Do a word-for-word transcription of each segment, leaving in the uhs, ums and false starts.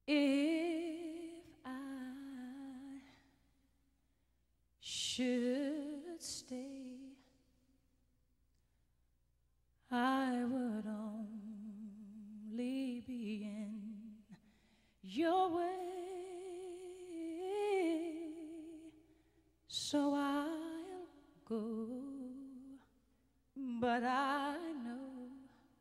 If I should stay, I would only be in your way, so I'll go, but I know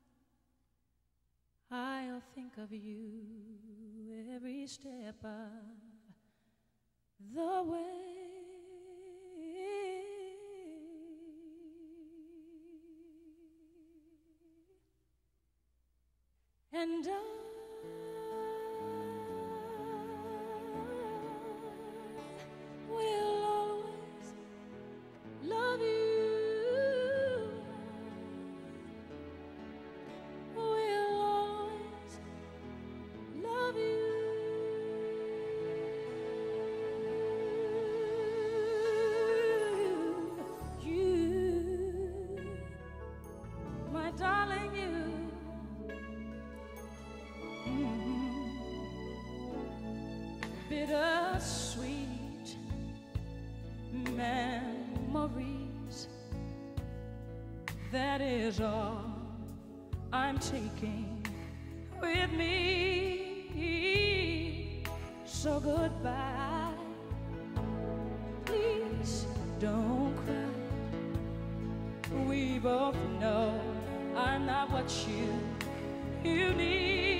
I'll think of you every step of the way. And I will always love you. Will always love you. You, my darling, you. Bittersweet memories, that is all I'm taking with me. So goodbye, please don't cry. We both know I'm not what you, you need.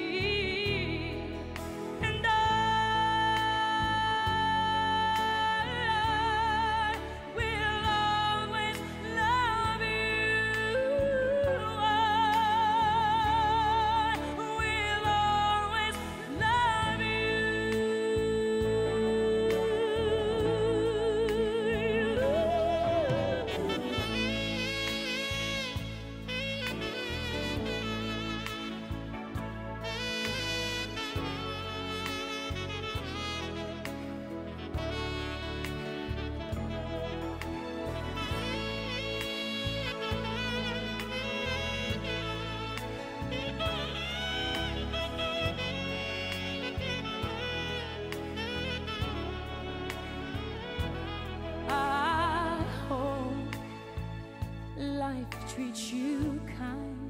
Life treats you kind,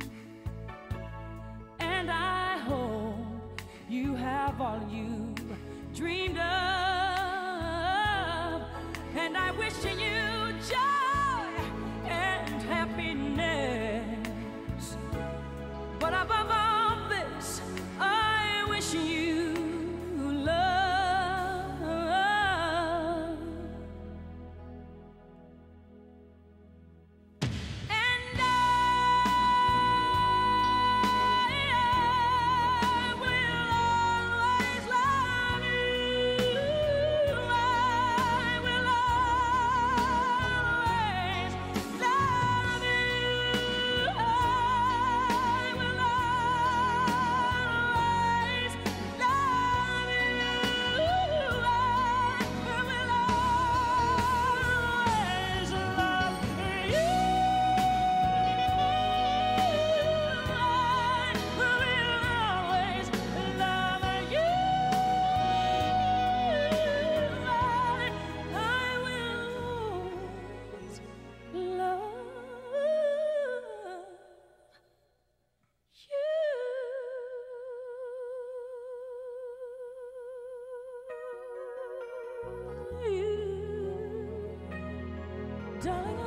and I hope you have all you dreamed of, and I wish you joy and happiness, but above all this I wish you love. Darling,